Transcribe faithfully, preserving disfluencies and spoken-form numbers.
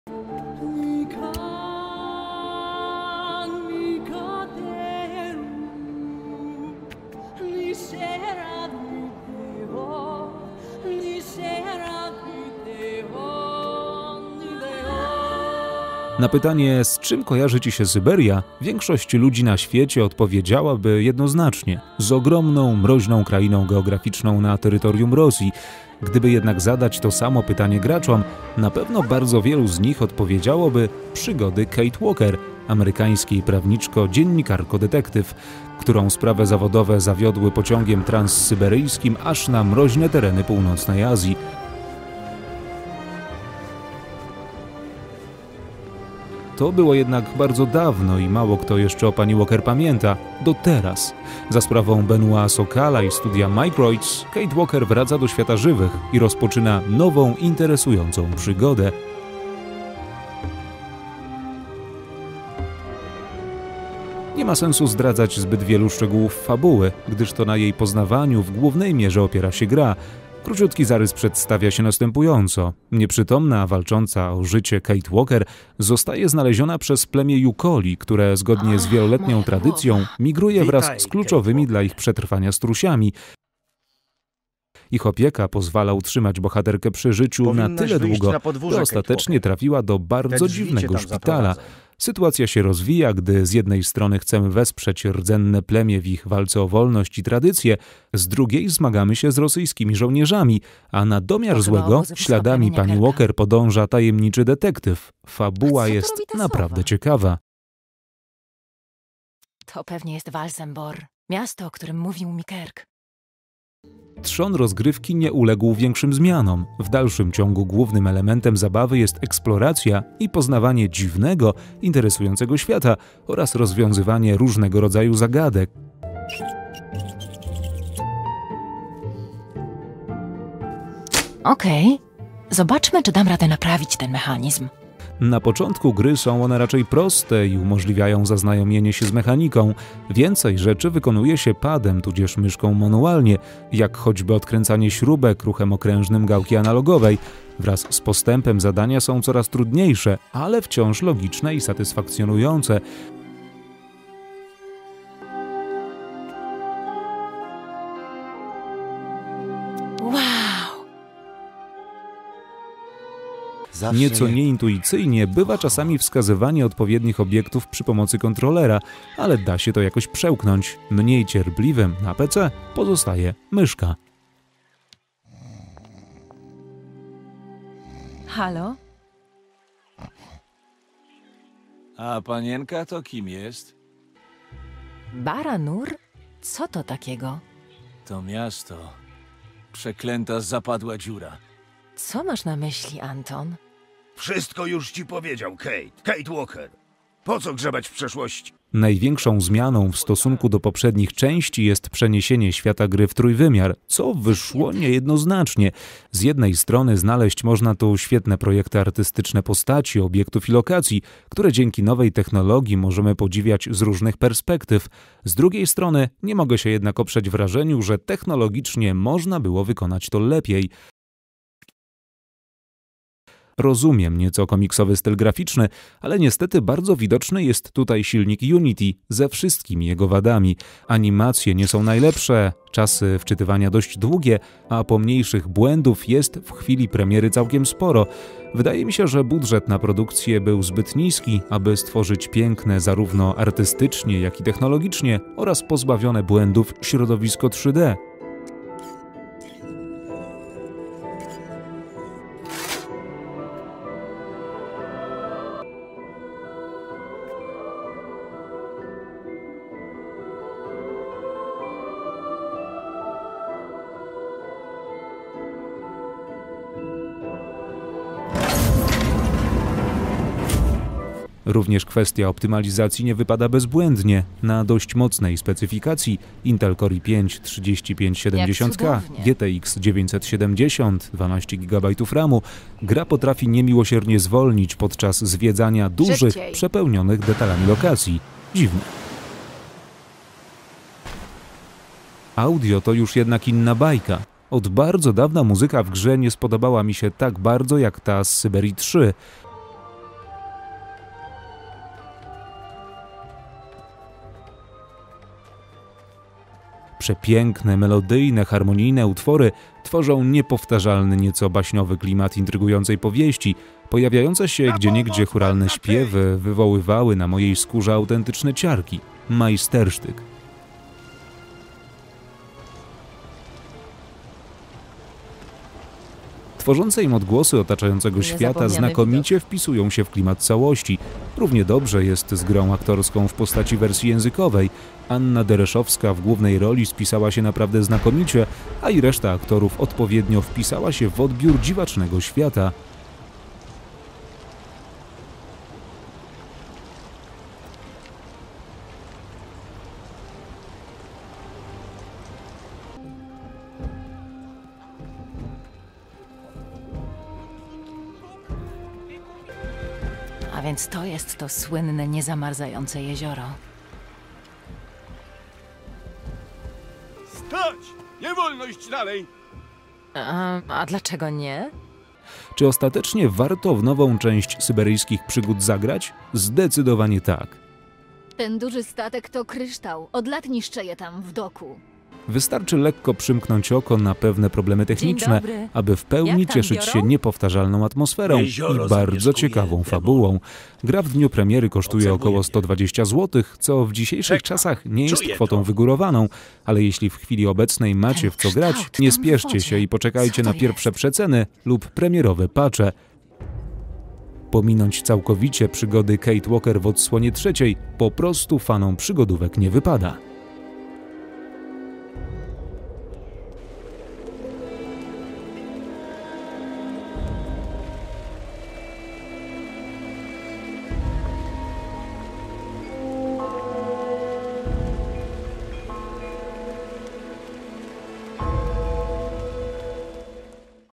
Na pytanie, z czym kojarzy ci się Syberia, większość ludzi na świecie odpowiedziałaby jednoznacznie – z ogromną, mroźną krainą geograficzną na terytorium Rosji. Gdyby jednak zadać to samo pytanie graczom, na pewno bardzo wielu z nich odpowiedziałoby przygody Kate Walker, amerykańskiej prawniczko-dziennikarko-detektyw, którą sprawy zawodowe zawiodły pociągiem transsyberyjskim aż na mroźne tereny północnej Azji. To było jednak bardzo dawno i mało kto jeszcze o pani Walker pamięta. Do teraz. Za sprawą Benoîta Sokala i studia Microids, Kate Walker wraca do świata żywych i rozpoczyna nową, interesującą przygodę. Nie ma sensu zdradzać zbyt wielu szczegółów fabuły, gdyż to na jej poznawaniu w głównej mierze opiera się gra. Króciutki zarys przedstawia się następująco. Nieprzytomna, walcząca o życie Kate Walker zostaje znaleziona przez plemię Yukoli, które zgodnie z wieloletnią tradycją migruje wraz z kluczowymi dla ich przetrwania strusiami. Ich opieka pozwala utrzymać bohaterkę przy życiu na tyle długo, by ostatecznie trafiła do bardzo dziwnego szpitala. Sytuacja się rozwija, gdy z jednej strony chcemy wesprzeć rdzenne plemię w ich walce o wolność i tradycję, z drugiej zmagamy się z rosyjskimi żołnierzami, a na domiar złego śladami pani Walker podąża tajemniczy detektyw. Fabuła jest naprawdę ciekawa. To pewnie jest Walsenbor, miasto, o którym mówił mi Kirk. Trzon rozgrywki nie uległ większym zmianom. W dalszym ciągu głównym elementem zabawy jest eksploracja i poznawanie dziwnego, interesującego świata oraz rozwiązywanie różnego rodzaju zagadek. Okej, zobaczmy, czy dam radę naprawić ten mechanizm. Na początku gry są one raczej proste i umożliwiają zaznajomienie się z mechaniką. Więcej rzeczy wykonuje się padem tudzież myszką manualnie, jak choćby odkręcanie śrubek ruchem okrężnym gałki analogowej. Wraz z postępem zadania są coraz trudniejsze, ale wciąż logiczne i satysfakcjonujące. Nieco nieintuicyjnie bywa czasami wskazywanie odpowiednich obiektów przy pomocy kontrolera, ale da się to jakoś przełknąć. Mniej cierpliwym na P C pozostaje myszka. Halo? A panienka to kim jest? Baranur? Co to takiego? To miasto. Przeklęta zapadła dziura. Co masz na myśli, Anton? Wszystko już ci powiedział Kate. Kate Walker. Po co grzebać w przeszłości? Największą zmianą w stosunku do poprzednich części jest przeniesienie świata gry w trójwymiar, co wyszło niejednoznacznie. Z jednej strony znaleźć można tu świetne projekty artystyczne postaci, obiektów i lokacji, które dzięki nowej technologii możemy podziwiać z różnych perspektyw. Z drugiej strony nie mogę się jednak oprzeć wrażeniu, że technologicznie można było wykonać to lepiej. Rozumiem nieco komiksowy styl graficzny, ale niestety bardzo widoczny jest tutaj silnik Unity ze wszystkimi jego wadami. Animacje nie są najlepsze, czasy wczytywania dość długie, a pomniejszych błędów jest w chwili premiery całkiem sporo. Wydaje mi się, że budżet na produkcję był zbyt niski, aby stworzyć piękne zarówno artystycznie, jak i technologicznie oraz pozbawione błędów środowisko trzy D. Również kwestia optymalizacji nie wypada bezbłędnie. Na dość mocnej specyfikacji Intel Core i pięć trzydzieści pięć siedemdziesiąt K, G T X dziewięćset siedemdziesiąt, dwanaście gigabajtów ramu, gra potrafi niemiłosiernie zwolnić podczas zwiedzania dużych, Szybciej. przepełnionych detalami lokacji. Dziwne. Audio to już jednak inna bajka. Od bardzo dawna muzyka w grze nie spodobała mi się tak bardzo jak ta z Syberii trzy. Przepiękne, melodyjne, harmonijne utwory tworzą niepowtarzalny, nieco baśniowy klimat intrygującej powieści. Pojawiające się gdzieniegdzie chóralne śpiewy wywoływały na mojej skórze autentyczne ciarki. Majstersztyk. Tworzące im odgłosy otaczającego świata znakomicie wpisują się w klimat całości. Równie dobrze jest z grą aktorską w postaci wersji językowej. Anna Dereszowska w głównej roli spisała się naprawdę znakomicie, a i reszta aktorów odpowiednio wpisała się w odbiór dziwacznego świata. A więc to jest to słynne, niezamarzające jezioro. Stać! Nie wolno iść dalej! A, a dlaczego nie? Czy ostatecznie warto w nową część syberyjskich przygód zagrać? Zdecydowanie tak. Ten duży statek to kryształ. Od lat niszczę je tam w doku. Wystarczy lekko przymknąć oko na pewne problemy techniczne, aby w pełni Jak tam cieszyć biorą? się niepowtarzalną atmosferą Jezioro i bardzo zamieszkuje ciekawą demon. fabułą. Gra w dniu premiery kosztuje Obserwuję około mnie. sto dwadzieścia złotych, co w dzisiejszych Czekam. czasach nie jest Czuję kwotą to. wygórowaną, ale jeśli w chwili obecnej macie Ten w co grać, kształt nie tam w spieszcie wodzie. się i poczekajcie Co na to pierwsze jest? przeceny lub premierowe patche. Pominąć całkowicie przygody Kate Walker w odsłonie trzeciej po prostu fanom przygodówek nie wypada.